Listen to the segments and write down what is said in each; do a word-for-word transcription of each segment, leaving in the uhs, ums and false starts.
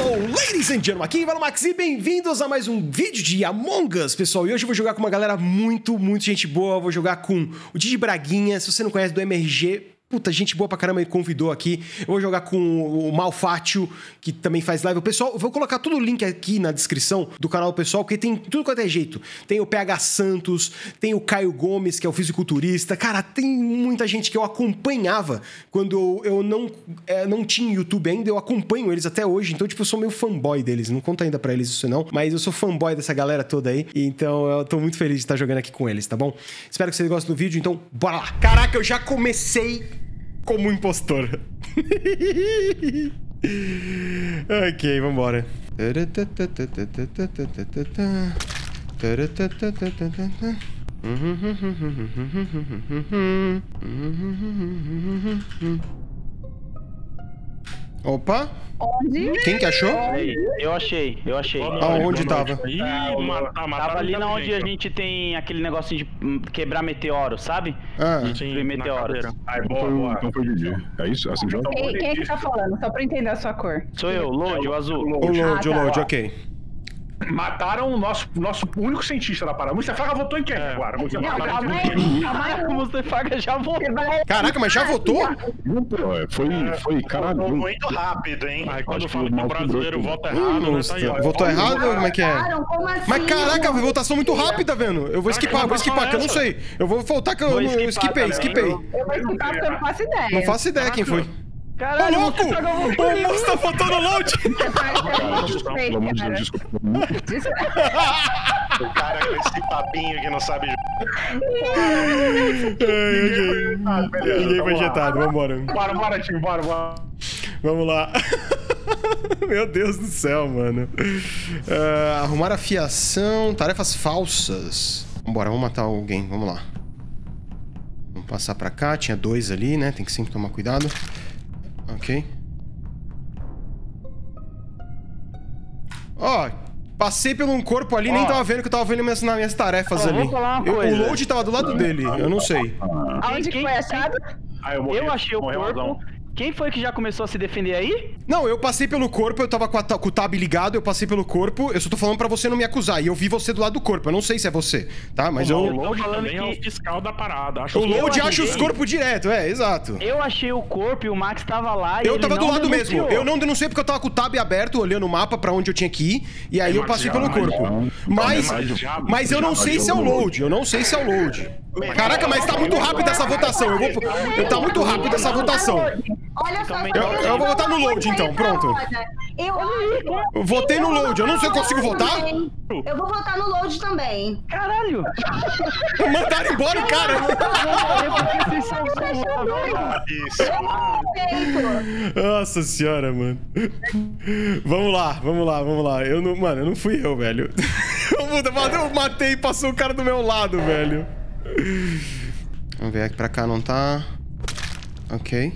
Hello, ladies and gentlemen, aqui é o Max e bem-vindos a mais um vídeo de Among Us, pessoal. E hoje eu vou jogar com uma galera muito, muito gente boa. Eu vou jogar com o Didi Braguinha, se você não conhece, do M R G. Puta, gente boa pra caramba, me convidou aqui. Eu vou jogar com o Malfátio, que também faz live. O pessoal, eu vou colocar todo o link aqui na descrição do canal do pessoal, porque tem tudo quanto é jeito. Tem o P H Santos, tem o Caio Gomes, que é o fisiculturista. Cara, tem muita gente que eu acompanhava quando eu, eu não, é, não tinha YouTube ainda. Eu acompanho eles até hoje, então, tipo, eu sou meio fanboy deles. Não conta ainda pra eles isso não, mas eu sou fanboy dessa galera toda aí. Então, eu tô muito feliz de estar jogando aqui com eles, tá bom? Espero que vocês gostem do vídeo, então, bora lá. Caraca, eu já comecei como um impostor. Ok, vambora. Opa! Onde? Quem que achou? Eu achei, eu achei. Aonde tava? Ih, Ah, mata, tava ali na onde a gente tem aquele negocinho de hum, quebrar meteoro, sabe? Ah, Destruir meteoros. Ai, boa, boa. Então foi o Didi. É isso? Assim joga? Quem, quem é que tá falando? Só pra entender a sua cor. Sou eu, Load, o azul. o load, Ah, o tá. load, ok. Mataram o nosso, nosso único cientista da parada. O Mustafa votou em quem É. agora? O Mustafa Não, votou calma em aí, quem? calma aí. O Mustafa já voltou. Caraca, mas já votou? Pô, é, Foi, foi, caralho. Muito rápido, hein? Ai, Acho quando que fala o que o mal brasileiro quebrou vota Hum, errado, né? Tá aí, ó. votou errado? Como é que é? Mataram, como assim? Mas caraca, votação muito rápida, vendo? Eu vou esquipar, vou esquipar, que eu não sei. Eu vou voltar que eu, Vou eu esquipar esquipei, também. esquipei. Eu vou escutar porque eu não faço ideia. Não faço ideia quem foi. Ô, Caralho, louco! você tá O moço tá votando no load! Cara, desculpa, pelo amor de Deus, desculpa. O cara com esse papinho que não sabe Ah, beleza, Ninguém foi vamos lá. injetado, vambora. Bora, bora, time, bora, bora. Vamos lá. Meu Deus do céu, mano. Ah, arrumar a fiação, tarefas falsas. Vambora, vamos matar alguém, vamos lá. Vamos passar pra cá, tinha dois ali, né? Tem que sempre tomar cuidado. Ok. Ó, passei por um corpo ali, nem Ó. tava vendo que eu tava vendo minhas, nas minhas tarefas Ó, ali. vou falar uma Eu- o coisa. load tava do lado dele, eu não sei. Aonde que Quem- foi achado? Ah, eu morri. Eu achei o Morreu corpo. razão. Quem foi que já começou a se defender aí? Não, eu passei pelo corpo, eu tava com, a ta- com o tab ligado, eu passei pelo corpo, eu só tô falando pra você não me acusar. E eu vi você do lado do corpo, eu não sei se é você, tá? Mas O eu... Load falando também é o que- fiscal da parada. Acho O que- load eu acha os ajudei. corpos direto, é, exato. Eu achei o corpo e o Max tava lá e Eu ele tava do não lado mesmo. denunciou. Eu não denunciei porque eu tava com o tab aberto, olhando o mapa pra onde eu tinha que ir. E aí eu passei pelo corpo. Mas, mas eu não sei se é o load. Eu não sei se é o load. Caraca, mas tá muito rápido essa votação. Eu vou... eu- Tá muito rápido essa votação. Olha só, Também- só Eu- eu vou votar no load, então, pronto. Eu, Eu votei no load. Eu não sei, eu consigo votar? Eu vou votar no load também. Caralho! Mandaram embora o cara. Vocês são burros, isso. Nossa senhora, mano. Vamos lá, vamos lá, vamos lá. Eu não, mano, eu não fui eu, velho. Eu matei e passou o cara do meu lado, velho. Vamos ver aqui pra cá, não tá. Ok.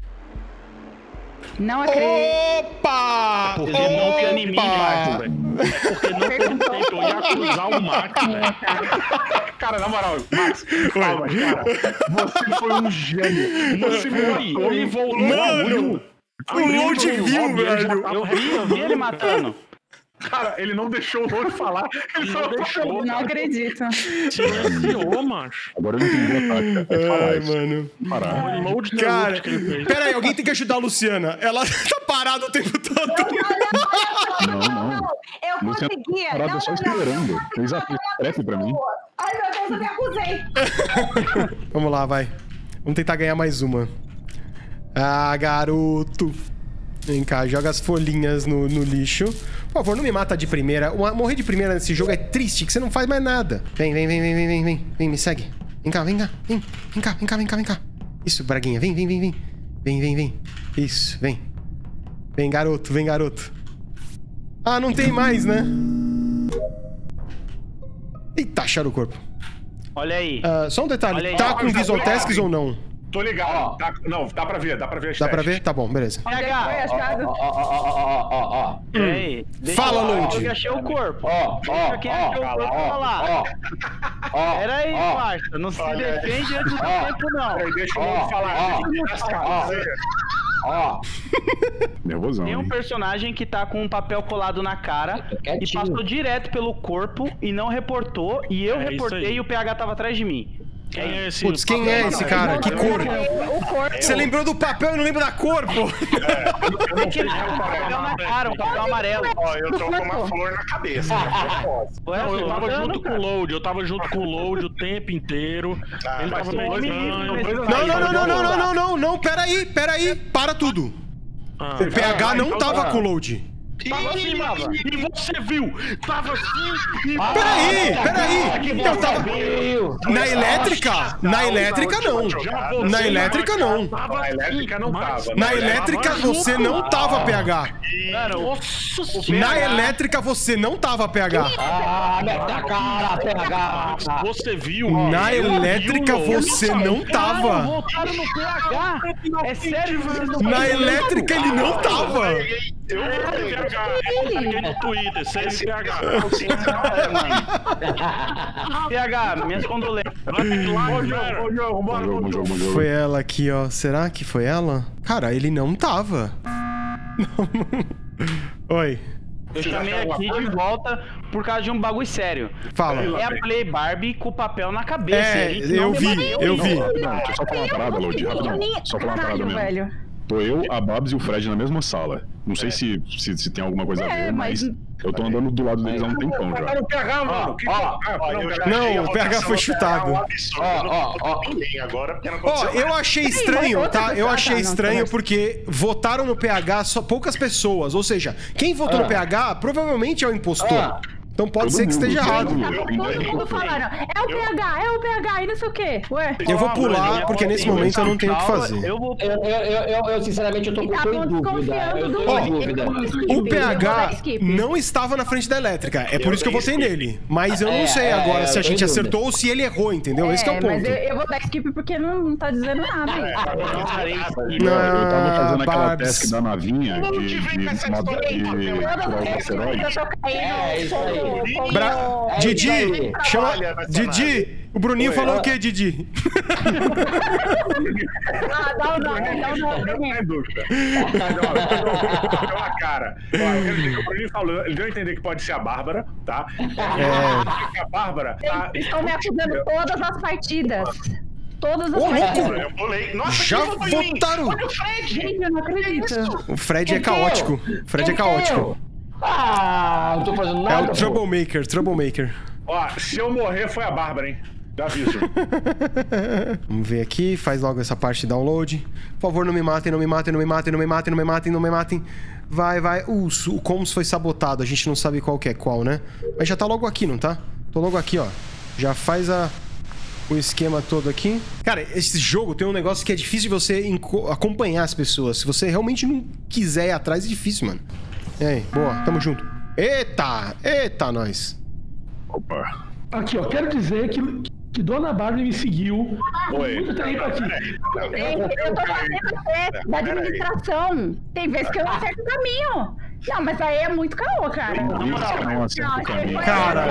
Não acredito. Opa! Porque não tem em mim, Marcos, Opa! velho. É porque não tentou ia acusar o Max, velho. Cara, na moral, Max, calma, cara. Você foi um gênio. Você matou e voltou. Mano, o load viu, velho. Eu vi, eu vi ele matando. Cara, ele não deixou o Load falar. Ele só deixou. Não acredito. Silenciou, macho. Agora eu não entendi a tática. É falar Ai, isso. mano. Parar. O Load Cara, que ele fez. pera aí, alguém tem que ajudar a Luciana. Ela tá parada o tempo todo. Não, não. Eu Luciana conseguia. parada Não, só não, não. esperando. Fez a trefe pra mim. Ai, meu Deus, eu me acusei. Vamos lá, vai. Vamos tentar ganhar mais uma. Ah, garoto. Vem cá, joga as folhinhas no, no lixo. Por favor, não me mata de primeira. Uma- Morrer de primeira nesse jogo é triste, que você não faz mais nada. Vem, vem, vem, vem, vem, vem, vem. Vem, me segue. Vem cá, vem cá. Vem, vem cá, vem cá, vem cá, vem cá. Isso, Braguinha. Vem, vem, vem, vem. Vem, vem, vem. Isso, vem. Vem, garoto, vem, garoto. Ah, não tem mais, né? Eita, acharam o corpo. Olha aí. Ah, só um Olha detalhe. aí. Tá com visual tasks ou não? Tô ligado. Tá- não, dá pra ver, dá pra ver as Dá pra testes. ver? Tá bom, beleza. Onde é que foi achado? Ó, ó, ó, ó, ó, ó. Peraí. Deixa Fala, eu- Load. Eu que achei o corpo. Ó, Deixa ó, quem ó, achou o corpo falar. ó, ó. Peraí, ó. parça. Não se Olha aí. defende antes do Ó. tempo, não. Peraí, deixa o Ó, Load falar. ó, Deixa ele lascar. ó. ó. Nervosão, Tem um hein? personagem que tá com um papel colado na cara e Quietinho. passou direto pelo corpo e não reportou. E eu É isso reportei aí. e o P H tava atrás de mim. Quem é esse? Putz, quem é esse cara? Que cor? O corpo. Você lembrou do papel e não lembra da cor, pô? É que ele tá com um papel na cara, um papel amarelo. Ó, eu tô com uma flor na cabeça. Ué, Não, eu tava andando, junto com cara. o Load, eu tava junto com o Load o tempo inteiro. Ah, Ele mas tava meio dois estranho. meninos, dois dois Não, não, amigos. não, não, não, não, não, não, não, peraí, peraí, para tudo. Ah, O P H não então tava tá. com o load. Tava assim, Baba. E você viu? Tava assim e... Peraí, peraí, eu tava... Viu? Na elétrica? Na elétrica não. Já você, Na elétrica não. Tava Na elétrica não mas- tava. Na elétrica você não tava, P H. Cara, o Nossa P senhora. Na elétrica você não tava, P H. Ah, mete a cara, P H. Você viu? Na Eu vi o elétrica Load. você não tava. voltaram no P H. É sério que vocês não Na elétrica ele não tava. Eu P H, eu marquei no Twitter, segue P H. P H, minhas condolências. Ô, jogo, ô, jogo, bora Bom jogo, bom no jogo, bom jogo. Foi ela aqui, ó. Será que foi ela? Cara, ele não tava. Oi, Eu chamei aqui de volta por causa de um bagulho sério. fala. É a Play Barbie com o papel na cabeça. É, e a gente não eu vi, debateu eu isso. vi. Não, deixa eu só falar uma parada, Load, rapidão. Só falar uma parada Caralho, mesmo. velho. Tô eu, a Babs e o Fred na mesma sala. Não sei se, se, se tem alguma coisa a É, ver, mas mas- eu tô andando do lado deles há um tempão Tá já. no P H, mano. Que- ó, Ah, Ó, não, eu P já H. achei Não, a o P H rotação foi do chutado. P H um absurdo. Ó, Eu não ó, tô ó. com ninguém agora, porque não Ó, aconteceu eu nada. achei Sim, estranho, outra tá? Eu pessoa- achei ah, tá, não, estranho tá. porque votaram no P H só poucas pessoas. Ou seja, quem votou no Ah. P H provavelmente é o impostor. Ah. Então pode Todo ser que mundo, esteja todo errado. mundo. Tava Eu- todo eu- mundo falando. É o P H, é o P H e não sei o quê. Ué. Eu vou Ó, pular Bruno, porque nesse eu- momento eu não tenho o que Calma, fazer. Eu vou. Eu, eu, eu, eu, eu, sinceramente, eu tô, eu tô em Estavam dúvida. Eu desconfiando do tô em Load. dúvida. O P H skip. não estava na frente da elétrica. É por Eu isso que eu dei votei skip. nele. Mas eu não É, sei é, agora eu se a tô gente em dúvida. acertou ou se ele errou, entendeu? Esse que é o Mas ponto. eu, eu vou dar skip porque não, não tá dizendo nada. Não, Eu tava fazendo aquela Babs. task da navinha Não, de, que vem de, com essa moda- história aí, de papel. tirar o asteroide. Eu tô caindo É, isso aí. como- como- Bra... É Didi, isso aí. chama. Trabalha nessa Didi, o Bruninho falou o quê, Didi? Ah, dá o nome, dá o nome. Eu não tenho dúvida. Deu a cara. Ó, eu quero dizer que o Bruninho falou, ele deu a entender que pode ser a Bárbara, tá? É. A Bárbara tá... Eles estão me acusando todas as partidas. Todas as Ô, partidas. louco! Eu pulei. Nossa, Já quem votou em mim? votaram. Olha o Fred! Gente, eu não acredito. O Fred é Quem caótico. deu? O Fred é Quem caótico. deu? Ah, não tô fazendo É nada. o Troublemaker, Troublemaker. Ó, se eu morrer, foi a Bárbara, hein? Dá aviso. Vamos ver aqui, faz logo essa parte de download. Por favor, não me matem, não me matem, não me matem, não me matem, não me matem, não me matem. Vai, vai. Uh, o Combs foi sabotado, a gente não sabe qual que é qual, né? Mas já tá logo aqui, não tá? Tô logo aqui, ó. Já faz a... o esquema todo aqui. Cara, esse jogo tem um negócio que é difícil de você enco- acompanhar as pessoas. Se você realmente não quiser ir atrás, é difícil, mano. E aí, boa, tamo junto. Eita, eita, nós. Opa. Aqui, ó, quero dizer que, que Dona Barbie me seguiu Oi. muito tempo aqui. Gente, eu tô fazendo a teste da administração. Tem vezes que eu não acerto o caminho. Não, mas aí é muito caô, cara. Por isso que não acerta o caminho. Cara.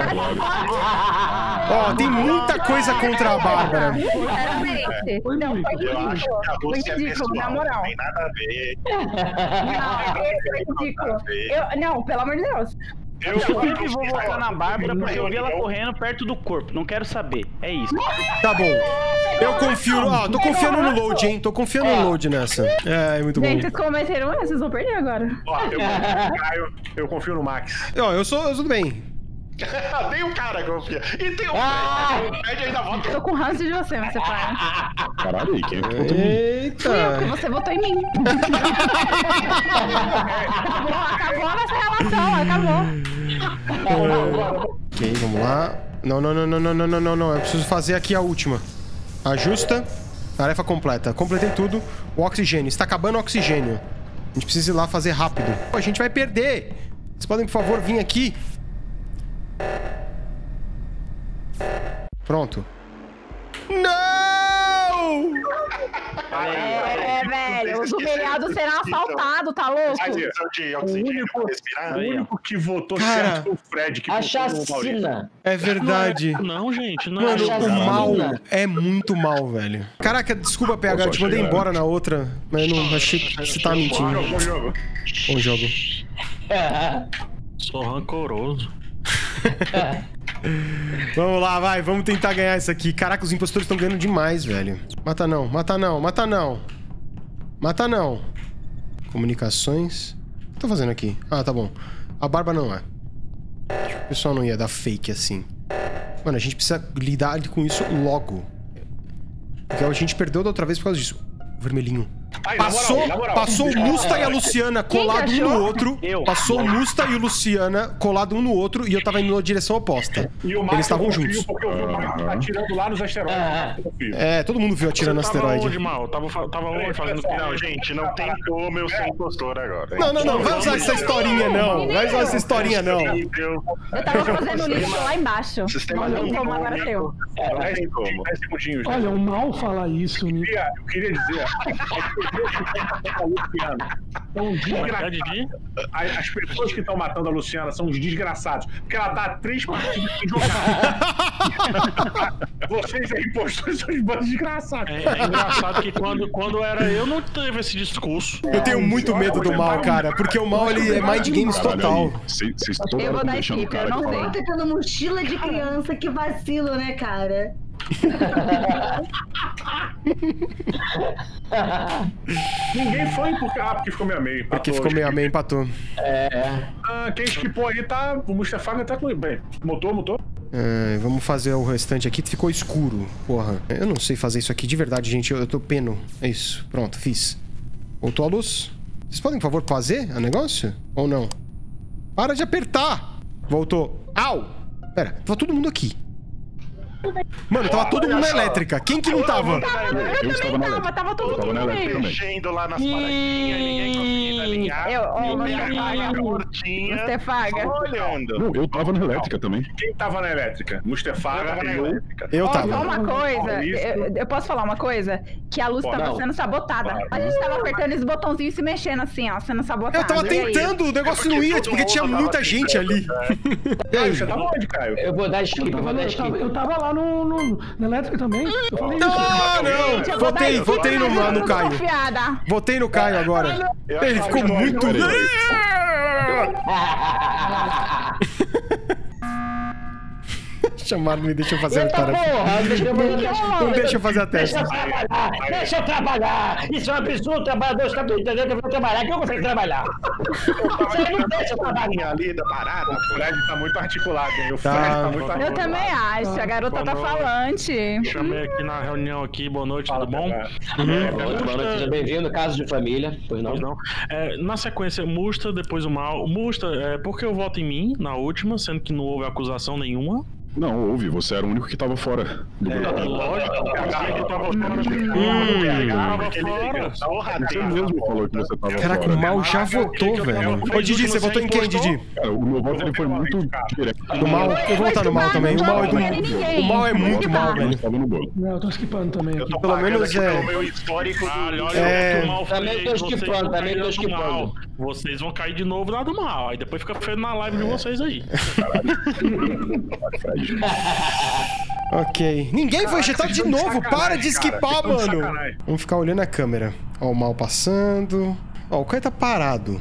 Ó, tem muita coisa contra a Bárbara. Sinceramente. Não, foi Eu acho ridículo. que a Foi Rússia é ridículo, na pessoal. moral. Não tem nada a ver. Não, esse foi ridículo. Eu, não, pelo amor de Deus. Eu sempre vou votar na Bárbara porque eu vi ela correndo perto do corpo. Não quero saber. É isso. Tá bom. Eu confio. Ó, tô confiando no load, hein? Tô confiando no load nessa. É, é muito bom. Gente, vocês cometeram essa, vocês vão perder agora. Ó, eu confio no Caio, eu confio no Max. Ó, eu sou. Eu sou do bem. Tem um cara que confia. E tem um Ah! Fred. O Fred ainda vota. Tô com ranço de você, mas você para. Caralho, aí, quem é que votou em mim? Fui eu, porque Eita. você votou em mim. acabou, acabou nossa relação, acabou. Ok, vamos lá. Não, não, não, não, não, não, não, não, não. Eu preciso fazer aqui a última. Ajusta. Tarefa completa. Completei tudo. O oxigênio. Está acabando o oxigênio. A gente precisa ir lá fazer rápido. Pô, a gente vai perder. Vocês podem, por favor, vir aqui. Pronto. Não! É, velho, os humilhados serão assaltados, tá louco? Faz isso, de O oxigênio único, pra respirar. o único que votou Cara, certo foi o Fred, que A votou no Maurício. chacina. É verdade. Não, gente, não. Mano, Acha o assassina. mal é muito mal, velho. Caraca, desculpa, P H, eu te mandei embora na outra, mas eu não achei que você tava mentindo. Bom jogo. Bom jogo. Sou rancoroso. Vamos lá, vai, vamos tentar ganhar isso aqui. Caraca, os impostores estão ganhando demais, velho. Mata não, mata não, mata não. Mata não. Comunicações. O que eu tô fazendo aqui? Ah, tá bom. A barba não é. O pessoal não ia dar fake assim. Mano, a gente precisa lidar com isso logo. Porque a gente perdeu da outra vez por causa disso. O vermelhinho. Ai, na moral, Passou, na moral. passou o Musta e a Luciana colado um no achou? outro. Eu. Passou o Musta e o Luciana colado um no outro e eu tava indo na direção oposta. E o Marco Eles estavam eu confio juntos. Porque eu vi o Marco atirando lá nos asteroides. Ah. Eu confio. É, todo mundo viu atirando no Você tava asteroide. onde, Mal? Tava, fa- tava onde fazendo Não, gente, não tem como eu ser impostor agora. Não, não, não, vai usar essa historinha não. Vai usar essa historinha não. Meu Deus. Eu tava fazendo lixo lá embaixo. Sistema Não tem como não, agora teu. Não tem como. dez segundinhos. né? Olha, o mal fala isso, Eu né? queria, eu queria dizer, a Luciana é um desgraçado. As as pessoas que estão matando a Luciana são uns desgraçados. Porque ela tá há três partidas sem jogar. Vocês aí, impostores, são os bandos desgraçados. É, é engraçado que quando, quando era eu, não teve esse discurso. Eu tenho muito medo do mal, cara, porque o mal ele é mind games total. Vocês toda Eu hora vou dar deixando o skip, cara eu não falar. sei. Tá tentando mochila de criança, que vacilo, né, cara? Ninguém foi porque, ah, porque ficou meio a meio. Porque empatou. ficou meio a meio, empatou. Ah, quem esquipou aí tá. O Mustafa tá com. Bem, mutou, mutou. Ah, vamos fazer o restante aqui. Ficou escuro, porra. Eu não sei fazer isso aqui de verdade, gente. Eu, eu tô peno. É isso. Pronto, fiz. Voltou a luz. Vocês podem, por favor, fazer o negócio? Ou não? Para de apertar! Voltou. Au! Pera, tava todo mundo aqui. Mano, tava todo mundo na elétrica. Quem que não tava? Eu, Eu estava também na tava, elétrica. tava todo Eu tava mundo na elétrica comigo. também. Mexendo lá nas paradinhas, ninguém conseguindo alinhar. Eu, ó, E o não P H apaga. a portinha. Mustafaga. Olhando. Não, eu tava na elétrica também. Quem tava na elétrica? Eu Mustafa, tava na eu. elétrica. Eu Ó, só tava. uma coisa, Maurício. eu, eu posso falar uma coisa? Que a luz Pode. tava Não. sendo sabotada. A gente tava apertando esse botãozinho e se mexendo assim, ó, sendo sabotado. Eu tava E aí? tentando, o negócio não ia, porque tinha muita gente ali. E Caio, aí? você tava onde, Caio? Eu vou dar skip, Eu eu vou tava, dar eu skip. tava, eu tava lá no, no- na elétrica também. Eu falei isso. Ah, não! Gente, eu vou dar Votei, skip, votei no, mas eu no tô Caio. desconfiada. Votei no Caio agora. Ele ficou muito... Chamaram, me deixa eu fazer a Eita tarefa. porra, deixa eu fazer Não deixa eu fazer a Deixa testa. eu trabalhar, deixa eu trabalhar. Isso é um absurdo, trabalhador está entendendo que eu vou trabalhar, que eu consigo trabalhar. Você não deixa eu trabalhar. Ali da parada. O Fred tá muito articulado, hein? O Tá. Fred tá muito articulado. Eu também acho, a garota tá Boa noite. falante. Chamei aqui na reunião aqui, boa noite, Fala, tudo bom? cara. Boa noite, boa noite, seja bem-vindo, caso de família, pois não? Pois não. É, na sequência, Musta, depois o Mal. Musta, é, por que eu voto em mim na última, sendo que não houve acusação nenhuma? Não, houve, você era o único que tava fora do É, grupo. lógico, eu pensei que eu tava fora. Hum. Tava fora. Você mesmo falou que você tava Caraca, fora. o Mal já votou, velho. Ô, Didi, você votou em quem, Didi? Cara, o meu voto ele foi muito direto. Do Mal? Eu vou votar no Mal também. O Mal é, do... o mal é muito mal, velho. Tava no bolo. Não, eu tô skipando também Eu aqui. tô Pelo pagando menos aqui é- pelo meu histórico do... Olha, olha É. o que o Mal Também fez, tô vocês esquipando, vão também cair tô do esquipando. Mal. Vocês vão cair de novo lá do Mal. Aí depois fica feio na live de vocês aí. Ok. Ninguém foi injetado de novo. Para de esquipar, mano. Vamos ficar olhando a câmera. Ó, o Mal passando. Ó, o Caio tá parado.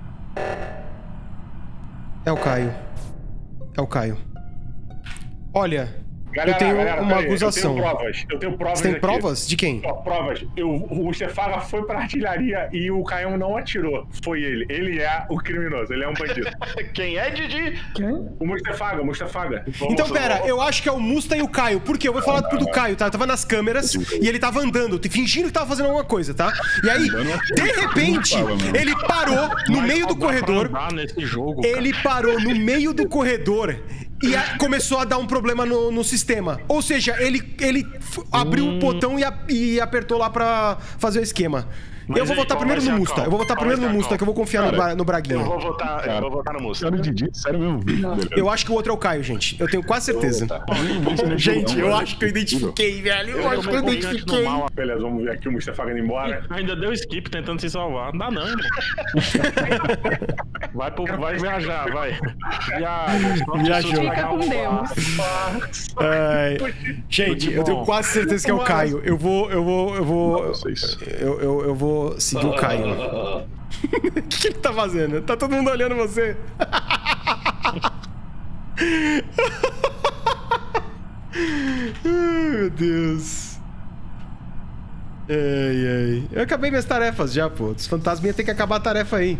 É o Caio. É o Caio. Olha, Galera, eu tenho galera, uma peraí, acusação. Eu tenho provas. Eu tenho provas Você tem aqui. provas? De quem? Ó, provas. Eu, o Mustafa foi pra artilharia e o Caião não atirou. Foi ele. Ele é o criminoso. Ele é um bandido. Quem é, Didi? Quem? O Mustafaga, o Mustafaga. Então, pera, eu acho que é o Musta e o Caio. Por quê? Eu vou falar tudo do Caio, tá? Eu tava nas câmeras e ele tava andando, fingindo que tava fazendo alguma coisa, tá? E aí, de repente, ele parou no meio do corredor. Nesse jogo, cara. Ele parou no meio do corredor e a- começou a dar um problema no, no sistema. Ou seja, ele, ele f- abriu o botão e, a- e apertou lá pra fazer o esquema. Mas eu vou aí, votar qual primeiro vai no ser a Musta. call? Eu vou votar Qual primeiro vai no ser a Musta, call? que eu vou confiar no, Cara, Bra- no Braguinha. Eu vou votar, eu vou votar no Musta. Cara, o Didi, sério mesmo. Beleza. Eu acho que o outro é o Caio, gente. Eu tenho quase certeza. Gente, eu acho que eu identifiquei, velho. Eu acho que eu identifiquei. Beleza, vamos ver aqui o Mustafa indo embora. Ainda deu skip tentando se salvar. Não dá não, irmão. Vai, pro, vai viajar, vai. Viaja. sorte Viajou. sua, Fica com Deus. Ai. Gente, eu tenho quase certeza que é o Caio. Eu vou, eu vou, eu vou. Vocês. Eu, eu, eu vou seguir o Caio. O que, que ele tá fazendo? Tá todo mundo olhando você. Ai, meu Deus. Ai, ai. Eu acabei minhas tarefas já, pô. Os fantasminhas tem que acabar a tarefa aí.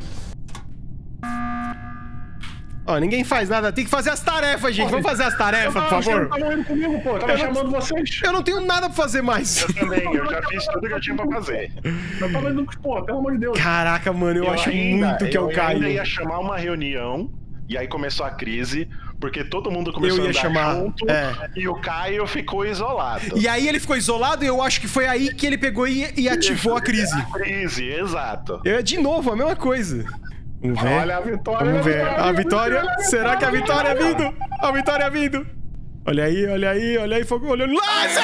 Ó, ninguém faz nada. Tem que fazer as tarefas, gente. Vamos fazer as tarefas, por favor. Tava indo comigo, pô. Tava Eu não- chamando vocês. Eu não tenho nada pra fazer mais. Eu também, eu já fiz tudo que eu tinha pra fazer. Eu tava indo, pô, pelo amor de Deus. Caraca, mano, eu, acho ainda- muito que é o Eu Caio. ainda ia chamar uma reunião, e aí começou a crise, porque todo mundo começou Eu ia a andar chamar, junto, é. e o Caio ficou isolado. E aí ele ficou isolado e eu acho que foi aí que ele pegou e, e ativou a crise. Crise, exato. É de novo, a mesma coisa. Vamos ver. Olha a vitória. Vamos ver. olha A vitória. Será que a vitória é vindo? A vitória é vindo. Olha aí, olha aí, olha aí, fogo olhando. Lança!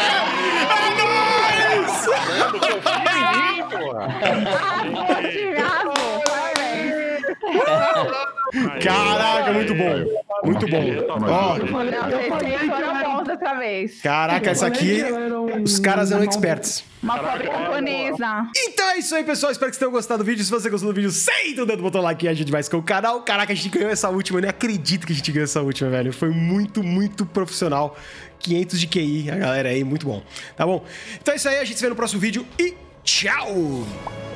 É nóis! Mano, confia em mim, porra. Ah, otimado. Parabéns. Caraca, muito bom. Muito bom. Ó, Não, vocês foram bons dessa vez. caraca, essa aqui, os caras eram experts. Uma pobre camponesa. Então é isso aí, pessoal. Espero que vocês tenham gostado do vídeo. Se você gostou do vídeo, senta o dedo no botão like e ajude mais com o canal. Caraca, a gente ganhou essa última. Eu nem acredito que a gente ganhou essa última, velho. Foi muito, muito profissional. quinhentos de Q I, a galera aí, muito bom. Tá bom? Então é isso aí. A gente se vê no próximo vídeo e tchau!